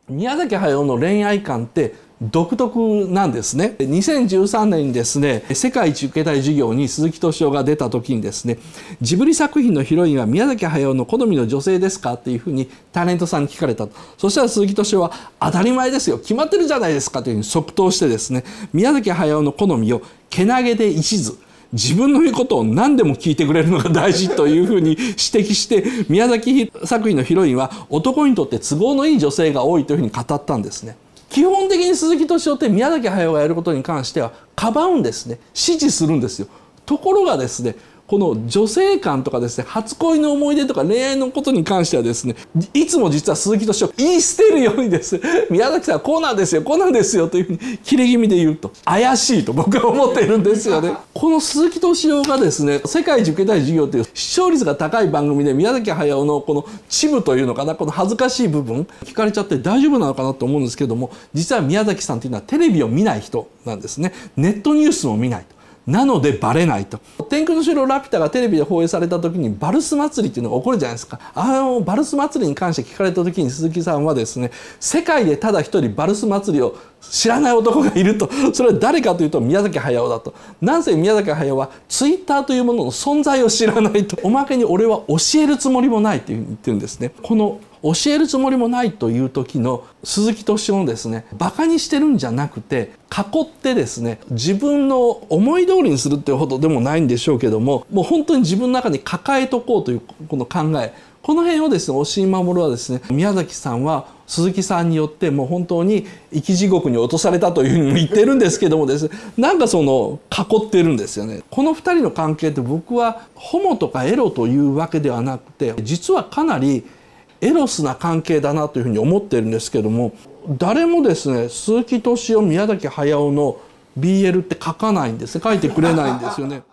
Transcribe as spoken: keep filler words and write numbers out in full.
宮崎駿の恋愛観って独特なんですね。にせんじゅうさんねんにですね、世界一受けたい授業に鈴木敏夫が出た時にですね、ジブリ作品のヒロインは宮崎駿の好みの女性ですかっていうふうにタレントさんに聞かれたと。そしたら鈴木敏夫は当たり前ですよ、決まってるじゃないですかというふうに即答してですね、宮崎駿の好みをけなげで一途、自分の言うことを何でも聞いてくれるのが大事というふうに指摘して、宮崎作品のヒロインは男にとって都合のいい女性が多いというふうに語ったんですね。基本的に鈴木敏夫って宮崎駿がやることに関してはかばうんですね、支持するんですよ。ところがですね、この女性観とかですね、初恋の思い出とか恋愛のことに関してはですね、いつも実は鈴木敏夫言い捨てるようにです、宮崎さんはこうなんですよこうなんですよというふうに切れ気味で言うと怪しいと僕は思っているんですよね。この鈴木敏夫がですね、世界一受けたい授業という視聴率が高い番組で宮崎駿のこのチブというのかな、この恥ずかしい部分聞かれちゃって大丈夫なのかなと思うんですけども、実は宮崎さんというのはテレビを見ない人なんですね。ネットニュースも見ないと。なのでバレないと。天空の城ラピュタがテレビで放映された時にバルス祭りっていうのが起こるじゃないですか。あのバルス祭りに関して聞かれた時に鈴木さんはですね、世界でただ一人バルス祭りを知らない男がいると。それは誰かというと宮崎駿だと。なんせ宮崎駿はツイッターというものの存在を知らないと。おまけに俺は教えるつもりもないって言ってるんですね。この教えるつもりもないという時の鈴木敏夫のですね、バカにしてるんじゃなくて囲ってですね、自分の思い通りにするっていうほどでもないんでしょうけども、もう本当に自分の中に抱えとこうというこの考え、この辺をですね、押井守はですね、宮崎さんは鈴木さんによってもう本当に生き地獄に落とされたというふうにも言ってるんですけどもですね、なんかその囲ってるんですよね。このふたりの関係って僕はホモとかエロというわけではなくて、実はかなりエロスな関係だなというふうに思ってるんですけども、誰もですね、鈴木敏夫宮崎駿の ビーエル って書かないんですね、書いてくれないんですよね。